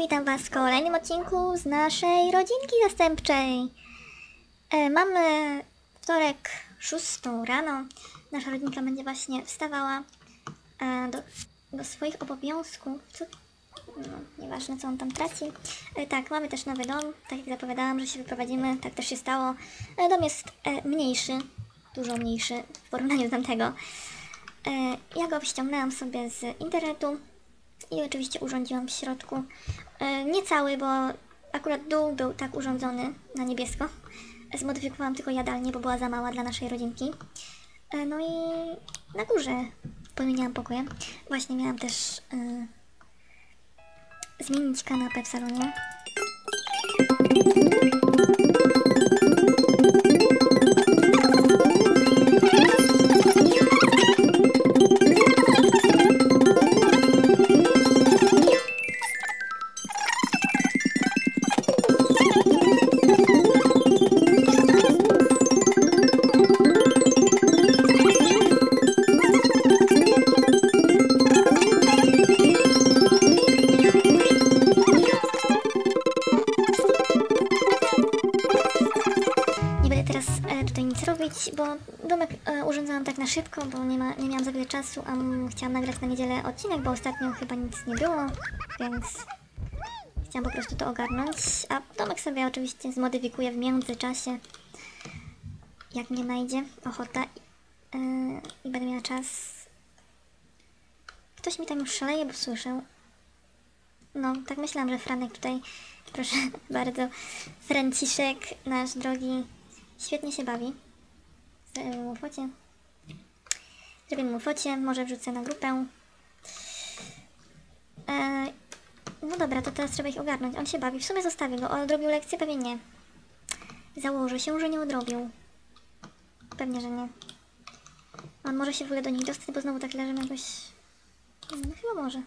witam Was w kolejnym odcinku z naszej rodzinki zastępczej. Mamy wtorek 6 rano. Nasza rodzinka będzie właśnie wstawała do swoich obowiązków. No, nieważne co on tam traci. Tak, mamy też nowy dom. Tak jak zapowiadałam, że się wyprowadzimy, tak też się stało. Dom jest mniejszy, dużo mniejszy w porównaniu do tamtego. Ja go ściągnęłam sobie z internetu. I oczywiście urządziłam w środku. Nie cały, bo akurat dół był tak urządzony na niebiesko. Zmodyfikowałam tylko jadalnię, bo była za mała dla naszej rodzinki. No i na górze pomieniałam pokoje. Właśnie miałam też zmienić kanapę w salonie. Bo domek urządzałam tak na szybko, bo nie miałam za wiele czasu, a chciałam nagrać na niedzielę odcinek, bo ostatnio chyba nic nie było, więc chciałam po prostu to ogarnąć, a domek sobie oczywiście zmodyfikuję w międzyczasie, jak mnie najdzie ochota i będę miała czas. Ktoś mi tam już szaleje, bo słyszę. No, tak myślałam, że Franek tutaj, proszę bardzo, Franciszek, nasz drogi, świetnie się bawi. Zrobię mu focie, może wrzucę na grupę. No dobra, to teraz trzeba ich ogarnąć. On się bawi, w sumie zostawię go. Odrobił lekcję? Pewnie nie. Założę się, że nie odrobił. Pewnie, że nie. On może się w ogóle do nich dostać, bo znowu tak leży jakoś... No chyba może.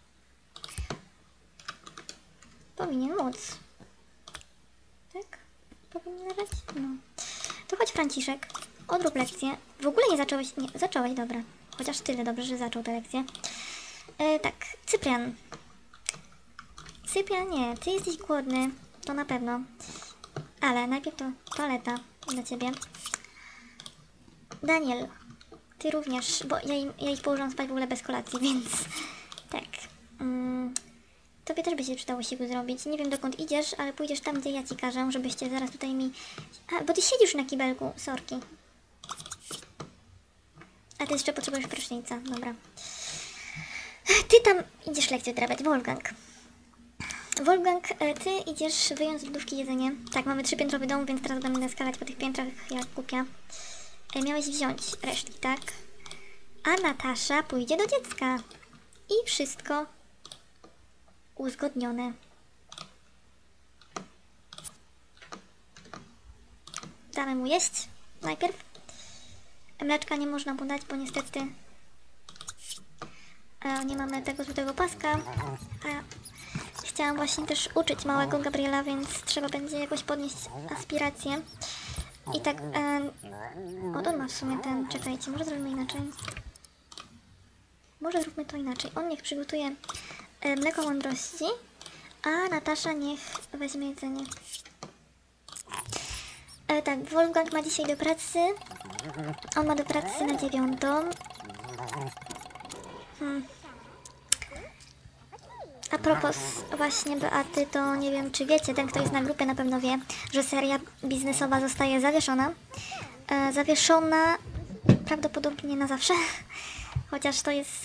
Powinien móc. Tak? Powinien leżeć? No. To chodź, Franciszek. Odrób lekcję. W ogóle nie zacząłeś... Nie, zacząłeś, dobra. Chociaż tyle dobrze, że zaczął tę lekcję. Tak, Cyprian. Cyprian, nie. Ty jesteś głodny. To na pewno. Ale najpierw to toaleta dla ciebie. Daniel. Ty również, bo ja ich położyłam spać w ogóle bez kolacji, więc... Tak. Tobie też by się przydało siku zrobić. Nie wiem, dokąd idziesz, ale pójdziesz tam, gdzie ja ci każę, żebyście zaraz tutaj mi... A, bo ty siedzisz na kibelku. Sorki. A ty jeszcze potrzebujesz prysznica. Dobra. Ty tam idziesz lekcję odrabiać. Wolfgang, ty idziesz wyjąć z lodówki jedzenie. Tak, mamy 3-piętrowy dom, więc teraz będę skalać po tych piętrach jak głupia. Miałeś wziąć resztki, tak? A Natasza pójdzie do dziecka. I wszystko uzgodnione. Damy mu jeść najpierw. Mleczka nie można podać, bo niestety nie mamy tego złotego paska. A chciałam właśnie też uczyć małego Gabriela, więc trzeba będzie jakoś podnieść aspirację. I tak... on ma w sumie ten... Czekajcie, może zrobimy inaczej. Może zróbmy to inaczej. On niech przygotuje mleko mądrości, a Natasza niech weźmie jedzenie. Tak, Wolfgang ma dzisiaj do pracy. On ma do pracy na 9. A propos właśnie Beaty, to nie wiem, czy wiecie, ten kto jest na grupie na pewno wie, że seria biznesowa zostaje zawieszona. Zawieszona prawdopodobnie na zawsze. Chociaż to jest...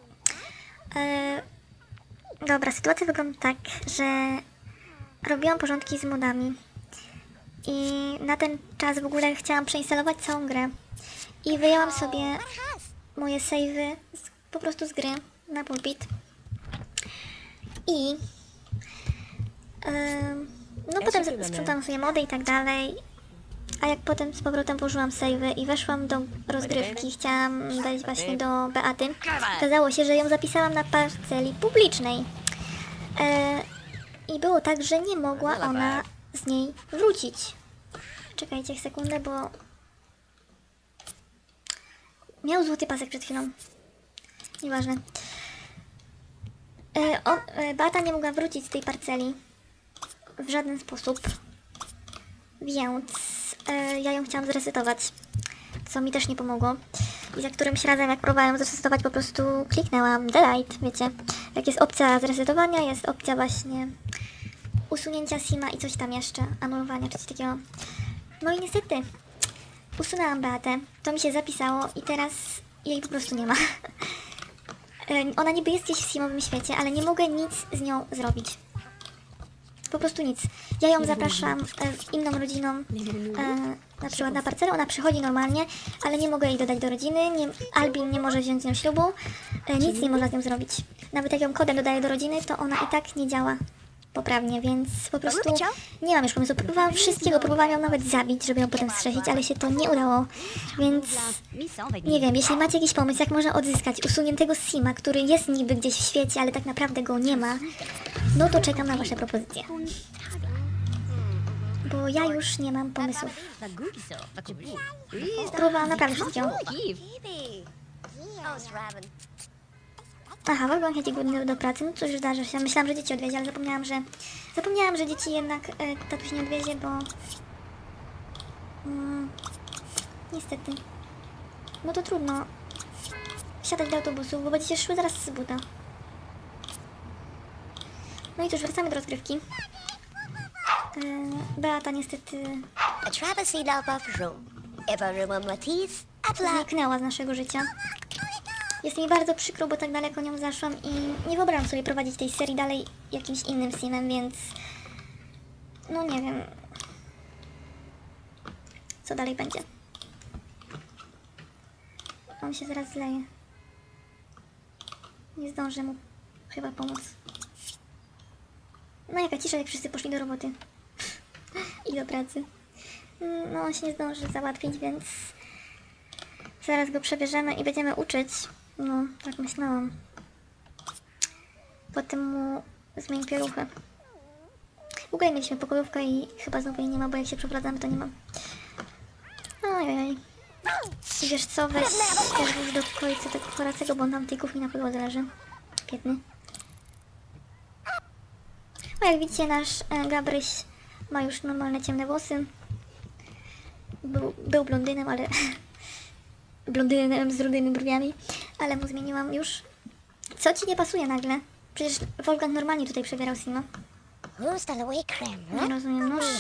Dobra, sytuacja wygląda tak, że robiłam porządki z modami. I na ten czas w ogóle chciałam przeinstalować całą grę. I wyjęłam sobie moje save'y po prostu z gry na pulpit. I no potem sprzątałam sobie mody i tak dalej. A jak potem z powrotem położyłam save'y i weszłam do rozgrywki, chciałam wejść właśnie do Beaty, okazało się, że ją zapisałam na parceli publicznej. I było tak, że nie mogła ona z niej wrócić. Czekajcie sekundę, bo... Miał złoty pasek przed chwilą. Nieważne. Beata nie mogła wrócić z tej parceli w żaden sposób, więc ja ją chciałam zresetować, co mi też nie pomogło. I za którymś razem, jak próbowałam zresetować, po prostu kliknęłam delete, wiecie. Jak jest opcja zresetowania, jest opcja właśnie usunięcia sima i coś tam jeszcze, anulowania czy coś takiego. No i niestety usunęłam Beatę, to mi się zapisało i teraz jej po prostu nie ma. Ona niby jest gdzieś w simowym świecie, ale nie mogę nic z nią zrobić. Po prostu nic. Ja ją zapraszam inną rodziną, na przykład na parcelę, ona przychodzi normalnie, ale nie mogę jej dodać do rodziny, Albin nie może wziąć z nią ślubu, nic nie można z nią zrobić. Nawet jak ją kodem dodaję do rodziny, to ona i tak nie działa poprawnie, więc po prostu nie mam już pomysłu. Próbowałam wszystkiego, próbowałam ją nawet zabić, żeby ją potem strzelić, ale się to nie udało, więc nie wiem, jeśli macie jakiś pomysł, jak można odzyskać usuniętego sima, który jest niby gdzieś w świecie, ale tak naprawdę go nie ma, no to czekam na wasze propozycje. Bo ja już nie mam pomysłów. Próbowałam naprawdę wszystkiego. Aha, Wolfgang chodzi głodny do pracy, no cóż, zdarza się. Myślałam, że dzieci odwiezie, ale zapomniałam, że dzieci jednak tatuś nie odwiezie, bo niestety. No to trudno wsiadać do autobusu, bo będziecie szły zaraz z buta. No i cóż, wracamy do rozgrywki. Beata niestety zniknęła z naszego życia. Jest mi bardzo przykro, bo tak daleko nią zaszłam i nie wyobrażam sobie prowadzić tej serii dalej jakimś innym simem, więc no nie wiem, co dalej będzie. On się zaraz zleje. Nie zdążę mu chyba pomóc. No jaka cisza, jak wszyscy poszli do roboty i do pracy. No on się nie zdąży załatwić, więc zaraz go przebierzemy i będziemy uczyć. No, tak myślałam. Potem mu zmień pieluchę. W ogóle mieliśmy pokojówkę i chyba znowu jej nie ma, bo jak się przeprowadzamy, to nie ma. Ojej. I wiesz co, weź też do końca tego choracego, bo on tam w tej kuchni na podłodze leży. Biedny. O, jak widzicie, nasz Gabryś ma już normalne ciemne włosy. Był blondynem, ale... blondynem z rudymi brwiami, ale mu zmieniłam już. Co ci nie pasuje nagle? Przecież Wolfgang normalnie tutaj przebierał sima. Nie rozumiem, noż.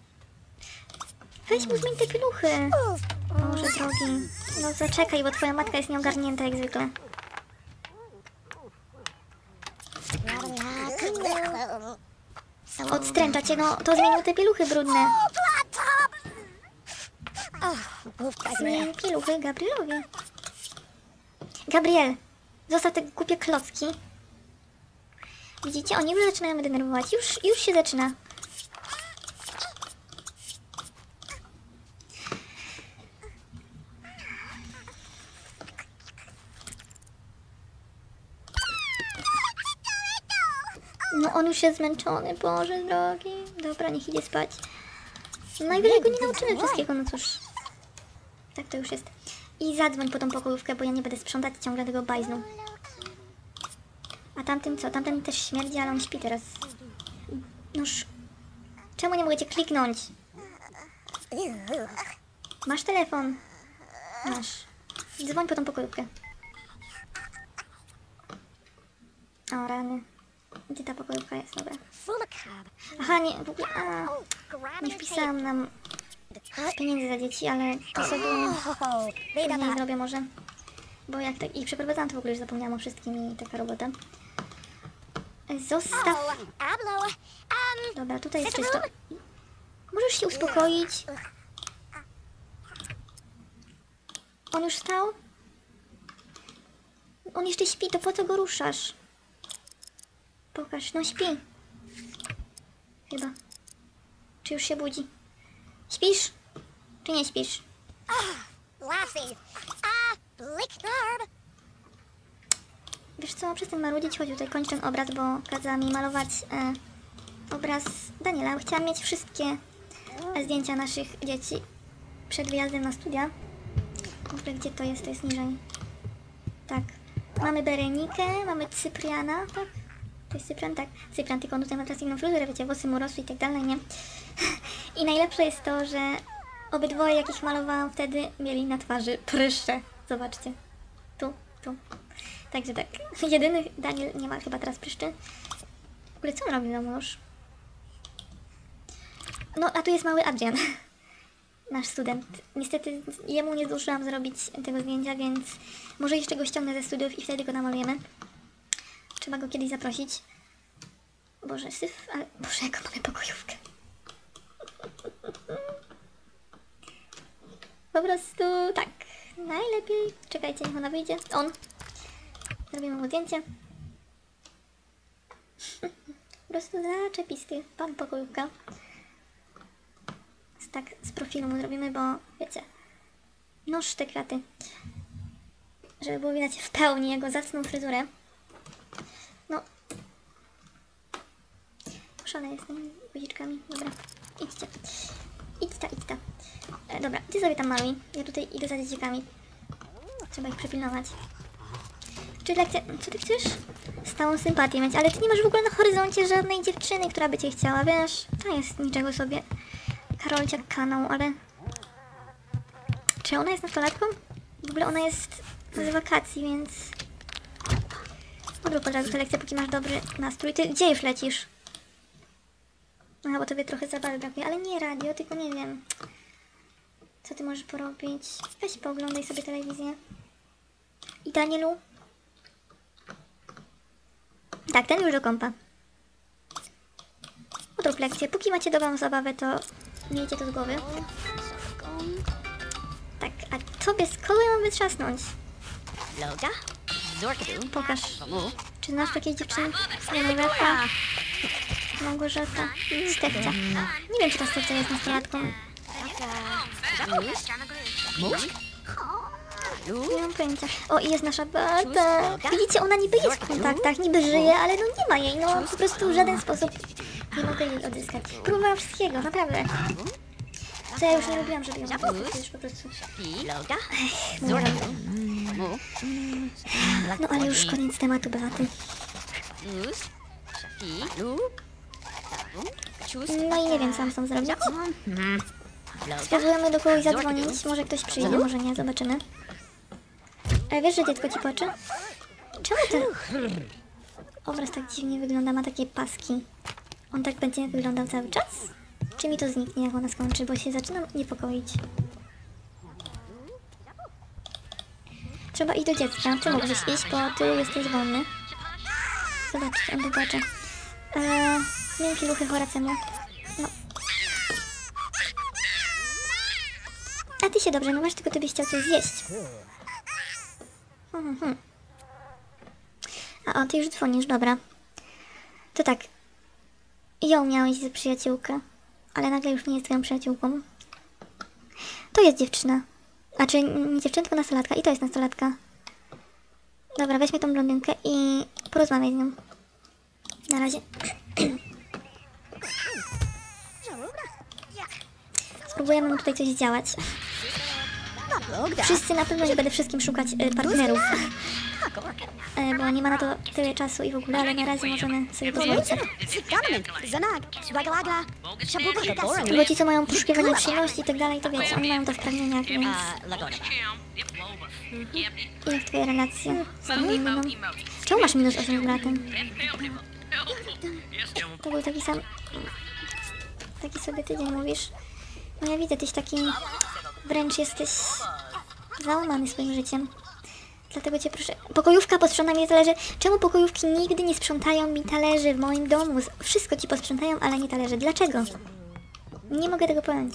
Weź mu zmień te pieluchy. Boże drogi. No zaczekaj, bo twoja matka jest nieogarnięta jak zwykle. Odstręcza cię, no to zmienił te pieluchy brudne. Zmień pieluchy Gabrielowi. Gabriel, zostaw te głupie klocki. Widzicie, oni już zaczynają mnie denerwować. Już się zaczyna. No on już jest zmęczony, Boże drogi. Dobra, niech idzie spać. Najwyżej go nie nauczymy wszystkiego, no cóż. Tak to już jest. I zadzwoń po tą pokojówkę, bo ja nie będę sprzątać ciągle tego bajznu. A tamtym co? Tamten też śmierdzi, ale on śpi teraz. Noż... Czemu nie mogę cię kliknąć? Masz telefon? Masz. Dzwoń po tą pokojówkę. O, rany. Gdzie ta pokojówka jest? Dobra. Aha, nie, w ogóle... nie wpisałam nam pieniędzy za dzieci, ale to sobie później zrobię może. Bo jak tak ich przeprowadzałam, to w ogóle już zapomniałam o wszystkim i taka robota. Zostaw. Dobra, tutaj jest czysto. Możesz się uspokoić. On już wstał? On jeszcze śpi, to po co go ruszasz? Pokaż, no śpi. Chyba. Czy już się budzi? Śpisz? Czy nie śpisz? Wiesz co, przestań marudzić, chodź tutaj, kończ ten obraz, bo kazała mi malować obraz Daniela. Chciałam mieć wszystkie zdjęcia naszych dzieci przed wyjazdem na studia. W ogóle gdzie to jest? To jest niżej. Tak. Mamy Berenikę, mamy Cypriana, tak? To jest Cyprian, tak. Cyprian, tylko on tutaj ma teraz inną fryzurę, wiecie, włosy mu rosły i tak dalej, nie? I najlepsze jest to, że obydwoje, jakich malowałam wtedy, mieli na twarzy pryszcze. Zobaczcie. Tu. Także tak. Jedyny Daniel nie ma chyba teraz pryszczy. W ogóle co on robi w domu już? No, a tu jest mały Adrian. Nasz student. Niestety jemu nie zdążyłam zrobić tego zdjęcia, więc może jeszcze go ściągnę ze studiów i wtedy go namalujemy. Trzeba go kiedyś zaprosić. Boże, syf, ale... Boże, jaką mamy pokojówkę. Po prostu tak. Najlepiej. Czekajcie, niech ona wyjdzie. On. Zrobimy mu zdjęcie. Po prostu zaczepisty. Pan pokojówka. Tak z profilu mu zrobimy, bo wiecie. Noż te kwiaty. Żeby było widać w pełni jego zacną fryzurę. No. Szalę jest tymi guziczkami. Dobra. Idźcie. Idź ta. Dobra, ty sobie tam maluj. Ja tutaj idę za dzieciakami. Trzeba ich przepilnować. Czy lekcja... Co ty chcesz? Stałą sympatię mieć, ale ty nie masz w ogóle na horyzoncie żadnej dziewczyny, która by cię chciała, wiesz? To jest niczego sobie. Karolcia kanał, ale... Czy ona jest nastolatką? W ogóle ona jest z wakacji, więc... Odrób od razu tę lekcję, póki masz dobry nastrój. Ty gdzie już lecisz? No bo tobie trochę zabawy brakuje, ale nie radio, tylko nie wiem. Co ty możesz porobić? Weź pooglądaj sobie telewizję. I Danielu? Tak, ten już do kąpa. Odrób lekcję. Póki macie dobrą zabawę, to miejcie to z głowy. Tak, a tobie z kogo ja mam wytrzasnąć? Pokaż. Czy znasz jakieś dziewczyny? Renoweta? Małgorzata? Stefcia. Nie wiem, czy ta Stefcia jest nastolatką. Nie mam pojęcia. O, i jest nasza Beata. Widzicie, ona niby jest w kontaktach, niby żyje, ale no nie ma jej. No po prostu w żaden sposób nie mogę jej odzyskać. Próbowałam wszystkiego, naprawdę. Co ja już nie lubiłam, żeby ją odzyskać, już po prostu... No ale już koniec tematu Beaty. No i nie wiem, co mam tam zrobić. Spróbujemy do kogoś zadzwonić. Może ktoś przyjdzie, może nie, zobaczymy. Ale wiesz, że dziecko ci płacze? Czemu ten obraz tak dziwnie wygląda? Ma takie paski. On tak będzie wyglądał cały czas? Czy mi to zniknie, jak ona skończy? Bo się zaczynam niepokoić. Trzeba iść do dziecka. Ty mógłbyś iść, bo ty jesteś wolny. Zobaczcie, on tu płacze. Zmień pieluchy Horacemu. No. A ty się dobrze mywasz, tylko ty byś chciał coś zjeść. A o, ty już dzwonisz, dobra. To tak. Ją miałeś za przyjaciółkę, ale nagle już nie jest twoją przyjaciółką. To jest dziewczyna. Znaczy, nie dziewczyna, tylko nastolatka. I to jest nastolatka. Dobra, weźmy tą blondynkę i porozmawiaj z nią. Na razie. Spróbujemy mu tutaj coś zdziałać. Wszyscy na pewno nie będę wszystkim szukać partnerów. Bo nie ma na to tyle czasu i w ogóle, ale na razie możemy sobie pozwolić. Bo ci, co mają poszukiwanie przyjemności i tak dalej, to wiecie, oni mają to w pragnieniach, więc... I jak twoje relacje z tą miną? Czemu masz -8 z bratem? To był taki sam... Taki sobie tydzień mówisz. No ja widzę, tyś taki... Wręcz jesteś... załamany swoim życiem. Dlatego cię proszę... Pokojówka posprząta mi talerzy. Czemu pokojówki nigdy nie sprzątają mi talerzy w moim domu? Wszystko ci posprzątają, ale nie talerze. Dlaczego? Nie mogę tego pojąć.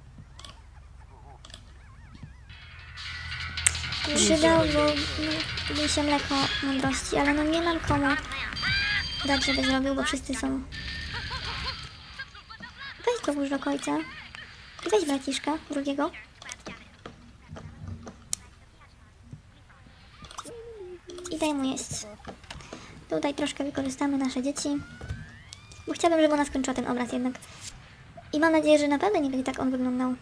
Przydałby się mleko mądrości, ale no nie mam komu dać, żeby zrobił, bo wszyscy są... Weź go włóż do końca. I weź braciszka, drugiego. I daj mu jeść. Tutaj troszkę wykorzystamy nasze dzieci. Bo chciałabym, żeby ona skończyła ten obraz jednak. I mam nadzieję, że naprawdę nie będzie tak on wyglądał.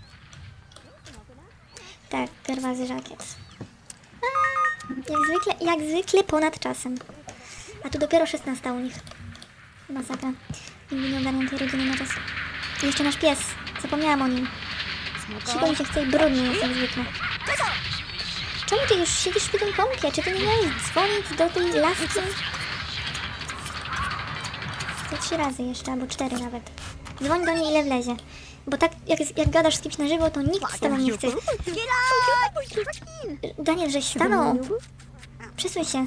Tak, gerwazy żakiet. Jak zwykle ponad czasem. A tu dopiero 16 u nich. Masakra. Nigdy nie ogarniam tej rodziny na czas. I jeszcze nasz pies. Zapomniałam o nim. Siku mi się chce i brudnie jest jak zwykle. Czemu ty już siedzisz w tym kąpie? Czy ty nie miałeś dzwonić do tej laski? To 3 razy jeszcze, albo 4 nawet. Dzwoń do niej ile wlezie. Bo tak jak gadasz z kimś na żywo, to nikt z tobą nie chce. Daniel, żeś stanął. Przesuń się.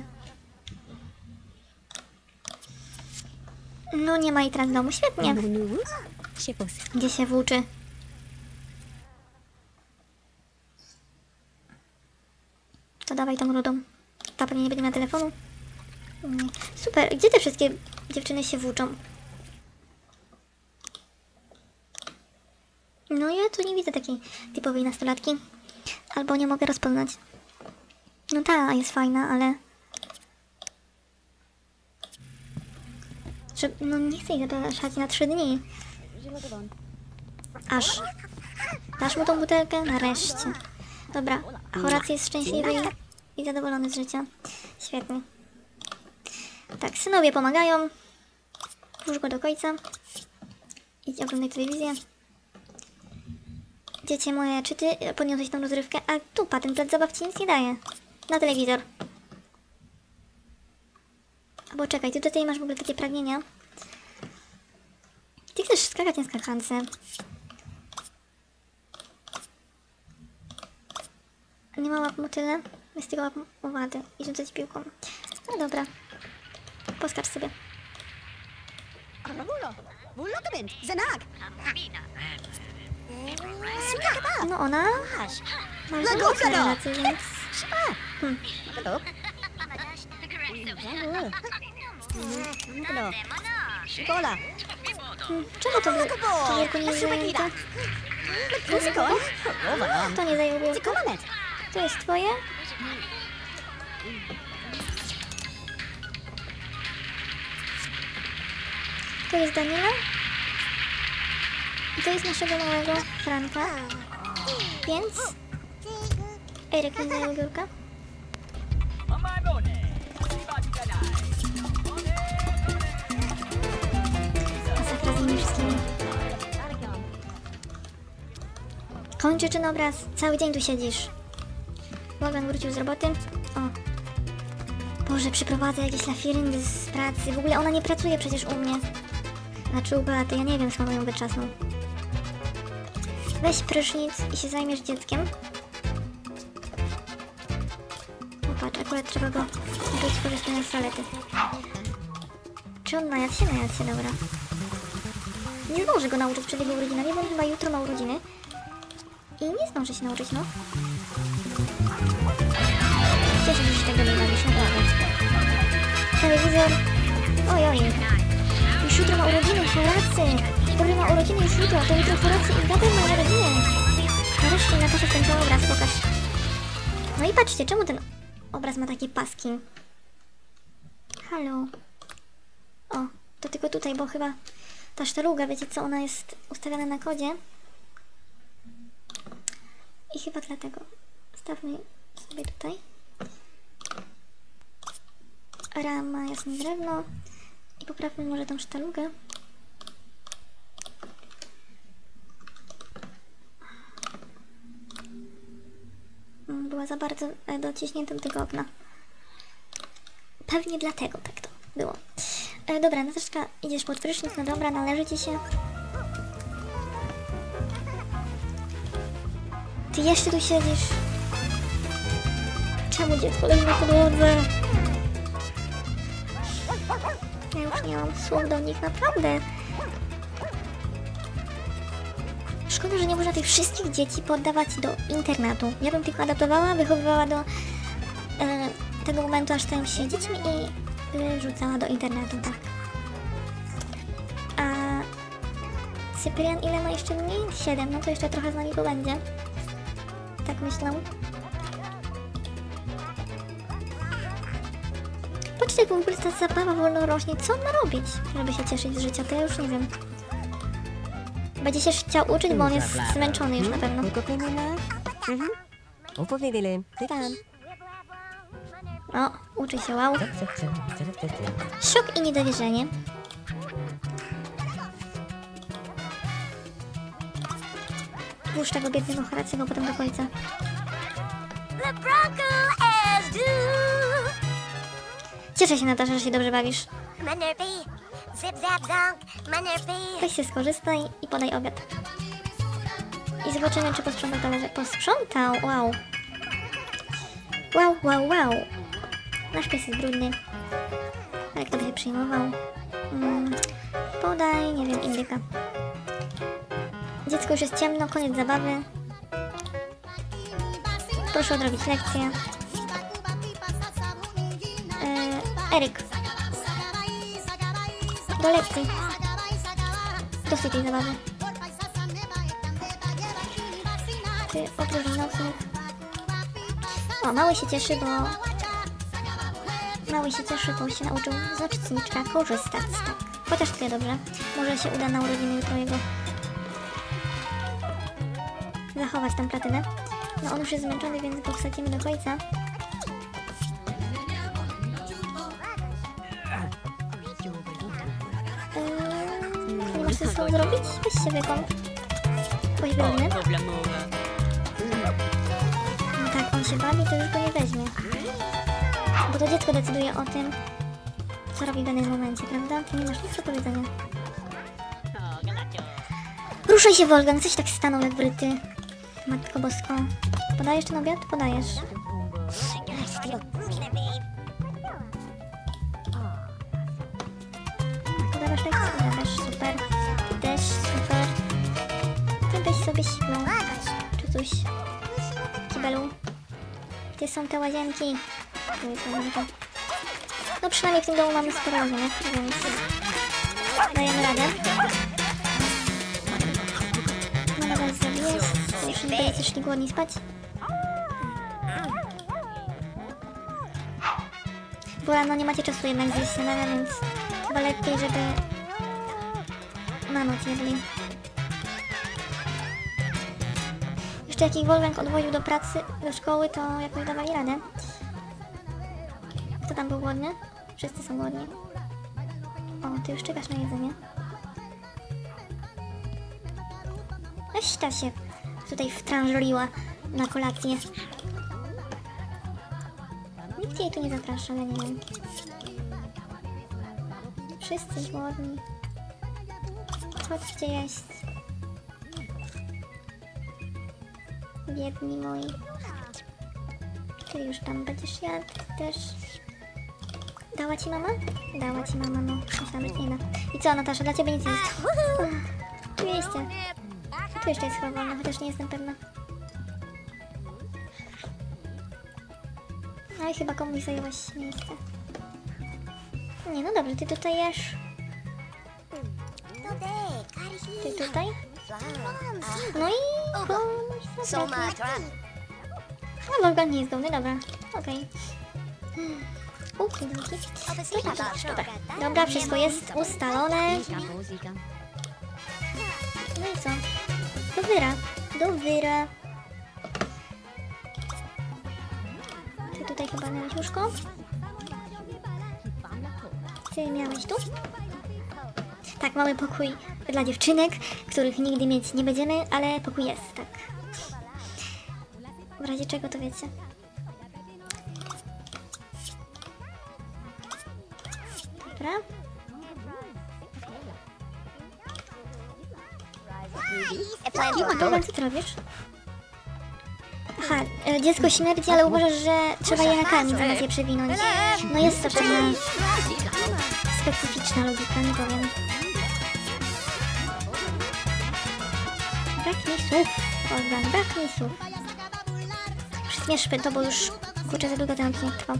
No nie ma jej teraz w domu, świetnie. Gdzie się włóczy? To dawaj tą rudą. Ta pewnie nie będzie miała telefonu. Nie. Super, gdzie te wszystkie dziewczyny się włóczą? No ja tu nie widzę takiej typowej nastolatki. Albo nie mogę rozpoznać. No ta jest fajna, ale... No nie chcę jej zapraszać na 3 dni. Aż. Dasz mu tą butelkę? Nareszcie. Dobra, Horacy jest szczęśliwy i zadowolony z życia. Świetnie. Tak, synowie pomagają. Włóż go do końca. Idź oglądaj telewizję. Dziecię moje, czy ty podniosłeś tą rozrywkę? A tu patent plac zabaw ci nic nie daje. Na telewizor. Albo czekaj, ty tutaj masz w ogóle takie pragnienia. Ty chcesz skakać na skakance. Nie ma łap motyle, jest tylko łap owady i rzucać piłką. No dobra. Poskacz sobie. No ona ma mocne relacje, więc... Czemu to biurko nie jest zajęte? To nie zajął biurko? To jest twoje? To jest Daniela? I to jest naszego małego Franka. Więc... Eryk nie zajął biurka. Masakra z nimi wszystkimi. Kończy ten obraz. Cały dzień tu siedzisz. Logan wrócił z roboty. O. Boże, przyprowadza jakieś lafiryndy z pracy. W ogóle ona nie pracuje przecież u mnie. Znaczy u Beaty, ja nie wiem, skąd ją wyczasnął. Weź prysznic i się zajmiesz dzieckiem. Popatrz, akurat trzeba go nauczyć korzystania z salety. Czy on najadł się? Najadł się, dobra. Nie zdąży go nauczyć przed jego urodzinami, bo on chyba jutro ma urodziny. I nie zdąży się nauczyć, no. Cieszę się, że tego nie bawisz, naprawdę. Telewizor... Oj. Już jutro ma urodziny, Horacy. Który ma urodziny już jutro, to jutro Horacy i Gabriel ma urodziny. Nareszcie Natasza skończyła obraz, pokaż. No i patrzcie, czemu ten obraz ma takie paski? Halo. O, to tylko tutaj, bo chyba ta sztaluga, wiecie co, ona jest ustawiona na kodzie. I chyba dlatego. Stawmy sobie tutaj. Rama, jasne drewno. I poprawmy może tą sztalugę. Była za bardzo dociśnięta do tego okna. Pewnie dlatego tak to było. Dobra, Nataszka, idziesz pod prysznic, no dobra, należy ci się. Ty jeszcze tu siedzisz. Czemu dziecko leży na podłodze? Ja już nie mam słów do nich, naprawdę. Szkoda, że nie można tych wszystkich dzieci poddawać do internatu. Ja bym tylko adaptowała, wychowywała do tego momentu, aż stają się dziećmi i rzucała do internatu, tak. A Cyprian ile ma jeszcze dni? 7, no to jeszcze trochę z nami będzie. Tak myślę. Patrzcie, jak w ogóle ta zabawa wolno rośnie. Co on ma robić, żeby się cieszyć z życia? To ja już nie wiem. Będzie się chciał uczyć, bo on jest zmęczony już na pewno. O, uczy się, wow. Szok i niedowierzenie. Puszcz tego biednego Horacego potem do końca. Cieszę się, Natasza, że się dobrze bawisz. Weź się skorzystaj i podaj obiad. I zobaczymy, czy posprzątał talerze. Posprzątał! Wow. Wow, wow, wow. Nasz pies jest brudny. Ale kto by się przyjmował? Podaj, nie wiem, indyka. Dziecko już jest ciemno, koniec zabawy. Proszę odrobić lekcję. Eryk. Do lekcji. Dosyć tej zabawy. Ty opróżnij nocnik. O, mały się cieszy, bo... Mały się cieszy, bo się nauczył z oczniczka korzystać. Tak. Chociaż tyle dobrze. Może się uda na urodziny jutro jego zachować tą platynę. No on już jest zmęczony, więc go wsadzimy do końca. Nie masz co z sobą zrobić? Weź się wykąp. Bądź brudny. No tak, on się bawi, to już go nie weźmie. Bo to dziecko decyduje o tym, co robi w danym momencie, prawda? Ty nie masz nic do powiedzenia. Ruszaj się, Wolfgang, coś tak stanął jak wryty. Matko Bosko. Podajesz ten obiad? Podajesz. Podawasz lekcję? Podawasz, super. Ty też, super. Ty weź sobie siłą. Czy coś. Kibelu. Gdzie są te łazienki? Tu jest łazienka. No przynajmniej w tym domu mamy sporo łazienek, więc dajemy radę. Mama was zabije, już nie będziecie szli głodni spać. Bo rano nie macie czasu jednak zjeść śniadania, więc chyba lepiej, żeby na noc jedli. Jeszcze jak ich Wolfgang odwoził do pracy, do szkoły, to jakoś dawali radę. Kto tam był głodny? Wszyscy są głodni. O, ty już czekasz na jedzenie. Weź ta się tutaj wtrążyła na kolację. Nikt jej tu nie zaprasza, ja nie wiem. Wszyscy głodni. Chodźcie jeść. Biedni moi. Ty już tam będziesz jadł też. Dała ci mama? Dała ci mama, no. Myślałam, że nie da. I co, Natasza, dla ciebie nic nie jest. 200. Tu jeszcze jest chyba wolno, chociaż nie jestem pewna. No i chyba komuś zajęłaś miejsce. Nie, no dobrze, ty tutaj jesz. Ty tutaj? No i komuś zabraknie. No Wolfgang nie jest dumny, dobra. Okej. Dobra. Dobra, wszystko jest ustalone. No i co? Do wyra. Do wyra. Ty tutaj chyba miałeś łóżko? Ty miałeś tu? Tak, mamy pokój dla dziewczynek, których nigdy mieć nie będziemy, ale pokój jest, tak. W razie czego to wiecie. Dobra. Dobra, co ty robisz? Aha, dziecko śmierdzi, ale uważasz, że trzeba je nakarmić, zamiast je przewinąć. No jest to pewna specyficzna logika, nie powiem. Brak mi słów, Wolfgang, brak mi słów. Przyspieszmy to, bo już kurczę za długo ten odcinek trwał.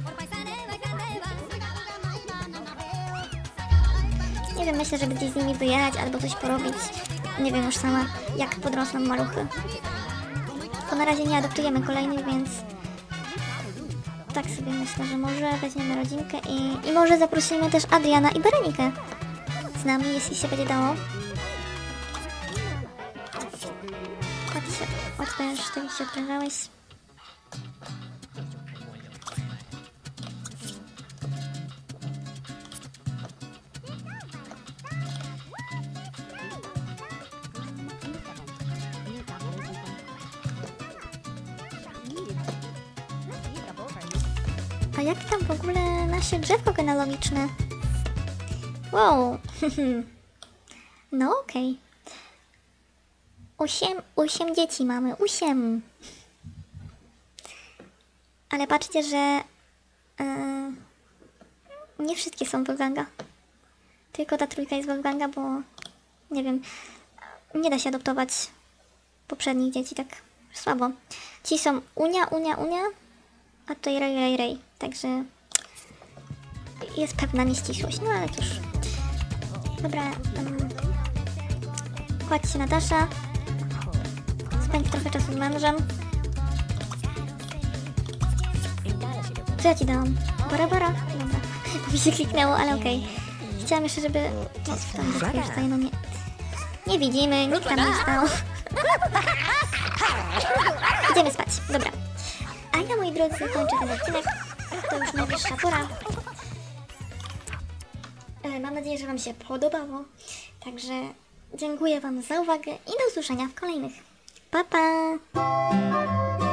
Nie wiem, myślę, żeby gdzieś z nimi wyjechać albo coś porobić. Nie wiem już sama, jak podrosną maluchy. Bo na razie nie adoptujemy kolejnych, więc tak sobie myślę, że może weźmiemy rodzinkę i może zaprosimy też Adriana i Berenikę z nami, jeśli się będzie dało. Chodź się, odpręż, ty się odprężałeś. A jak tam w ogóle nasze drzewko genealogiczne? Wow. No okej. 8 dzieci mamy. 8. Ale patrzcie, że nie wszystkie są Wolfganga. Tylko ta trójka jest Wolfganga, bo nie wiem, nie da się adoptować poprzednich dzieci tak słabo. Ci są Unia, a tutaj Ray. Także jest pewna nieścisłość, no ale cóż. Dobra, chodźcie Natasza. Spędź trochę czasu z mężem. Co ja ci dałam? Bara? Dobra. Mi się kliknęło, ale okej. Chciałam jeszcze, żeby... No, tam już tutaj, no nie... Nie widzimy, nikt tam nie stał. Idziemy spać, dobra. A ja, moi drodzy, kończę ten odcinek. To już najwyższa pora. Mam nadzieję, że wam się podobało. Także dziękuję wam za uwagę i do usłyszenia w kolejnych. Pa, pa!